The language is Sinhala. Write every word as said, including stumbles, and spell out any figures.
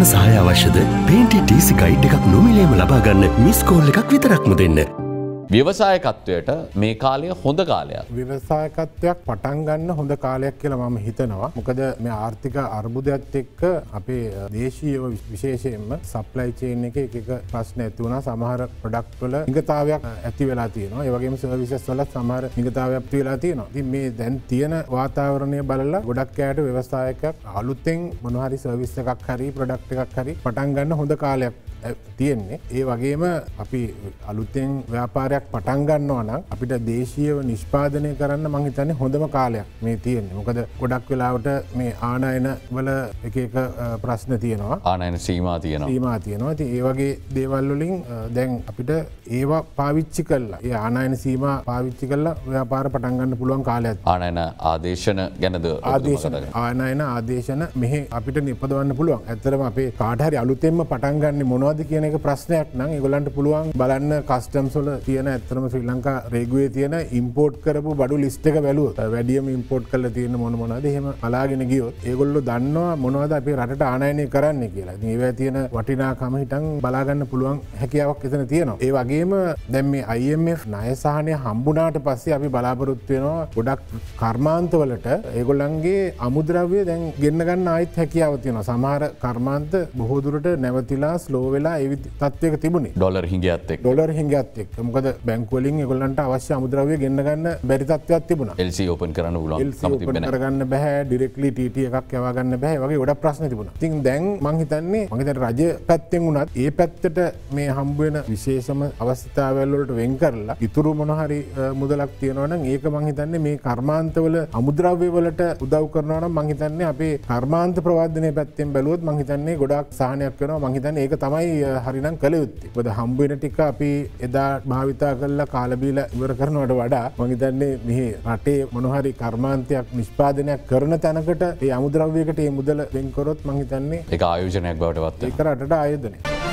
මොන සහාය අවශ්‍යද? පේන්ටි ටීසී ගයිඩ් එකක් නොමිලේම ලබා ගන්න මිස් කෝල් එකක් විතරක්ම දෙන්න. ව්‍යවසායකත්වයට මේ කාලය හොඳ කාලයක්. ව්‍යවසායකත්වයක් පටන් ගන්න හොඳ කාලයක් කියලා මම හිතනවා. මොකද මේ ආර්ථික අර්බුදයත් එක්ක අපේ දේශීය විශේෂයෙන්ම සප්ලයි චේන් එකේ එක එක ප්‍රශ්න ඇති වුණා. සමහර ප්‍රොඩක්ට් වල නිගතාවයක් ඇති වෙලා තියෙනවා. ඒ වගේම සර්විසස් වල සමහර නිගතාවයක් ඇති වෙලා තියෙනවා. ඉතින් මේ දැන් තියෙන වාතාවරණය බලලා ගොඩක් අයට ව්‍යවසායකයක් අලුතෙන් මොනවා හරි සර්විස් එකක් හරි ප්‍රොඩක්ට් එකක් හරි පටන් ගන්න හොඳ කාලයක් තියෙන්නේ. ඒ වගේම අපි අලුතෙන් ව්‍යාපාරයක් පටන් ගන්නවා නම් අපිට දේශීයව නිෂ්පාදනය කරන්න මං හිතන්නේ හොඳම කාලයක් මේ තියෙන්නේ. මොකද ගොඩක් වෙලාවට මේ ආනයන වල එක එක ප්‍රශ්න තියෙනවා. ආනයන සීමා තියෙනවා. සීමා තියෙනවා. ඉතින් ඒ වගේ දේවල් වලින් දැන් අපිට ඒවා පාවිච්චි කරලා ඒ ආනයන සීමා පාවිච්චි කරලා ව්‍යාපාර පටන් ගන්න පුළුවන් කාලයක්. ආනයන ආදේශන ගැනද ආදේශන ආනයන ආදේශන මෙහි අපිට නිපදවන්න පුළුවන්. ඇත්තටම අපේ කාට හරි අලුතෙන්ම පටන් ගන්න මොනවද කියන එක ප්‍රශ්නයක් නම් ඒගොල්ලන්ට පුළුවන් බලන්න කස්ටම්ස් වල තියෙන ඇත්තටම ශ්‍රී ලංකා රේගුවේ තියෙන ඉම්පෝට් කරපු බඩු ලිස්ට් එක බැලුවොත් වැඩියම ඉම්පෝට් කරලා තියෙන මොන මොනවද එහෙම බලාගෙන ගියොත් ඒගොල්ලෝ දන්නවා මොනවද අපේ රටට ආනයනය කරන්න කියලා. ඉතින් ඒවා තියෙන වටිනාකම හිටන් බලා ගන්න පුළුවන් හැකියාවක් එතන තියෙනවා. ඒ වගේම දැන් මේ I M F ණය සහනය හම්බුණාට පස්සේ අපි බලාපොරොත්තු වෙනවා ගොඩක් කර්මාන්ත වලට ඒගොල්ලන්ගේ අමුද්‍රව්‍ය දැන් ගෙන්න ගන්න ආයෙත් හැකියාව තියෙනවා. සමහර කර්මාන්ත බොහෝ දුරට නැවතිලා ස්ලෝ වෙලා ඒ තත්ත්වයක තිබුණේ. ඩොලර් හිඟයත් එක්ක. ඩොලර් හිඟයත් එක්ක. මොකද බැංකු වලින් ඒගොල්ලන්ට අවශ්‍ය අමුද්‍රව්‍ය ගෙන්න ගන්න බැරි තත්ත්වයක් තිබුණා. L C ඕපන් කරන්න පුළුවන් කම තිබුණේ නැහැ. කරගන්න බෑ. ඩිරෙක්ට්ලි T T එකක් යවා ගන්න බෑ. ඒ වගේ ගොඩක් ප්‍රශ්න තිබුණා. ඉතින් දැන් මං හිතන්නේ මං හිතන්නේ රජ පැත්තෙන් උනත් ඒ පැත්තට මේ හම්බ වෙන විශේෂම අවස්ථාවල් වලට වෙන් කරලා ඉතුරු මොන හරි මුදලක් තියනවා නම් ඒක මං හිතන්නේ මේ කර්මාන්තවල අමුද්‍රව්‍ය වලට උදව් කරනවා නම් මං හිතන්නේ අපේ කර්මාන්ත ප්‍රවර්ධනය පැත්තෙන් බැලුවොත් මං හිතන්නේ ගොඩක් සහනයක් වෙනවා. මං හිතන්නේ ඒක තමයි හරිනම් කළ යුත්තේ. මොකද හම්බ වෙන ටික අපි එදා භාවිතා කරලා කාලා බීලා ඉවර කරනවට වඩා මම හිතන්නේ මේ රටේ මොන හරි කර්මාන්තයක් නිෂ්පාදනයක් කරන තැනකට ඒ අමුද්‍රව්‍යයකට මේ මුදල වෙන් කරොත් මම හිතන්නේ ඒක ආයෝජනයක් බවට පත් වෙනවා. ඒක රටට ආයෝජනයක්.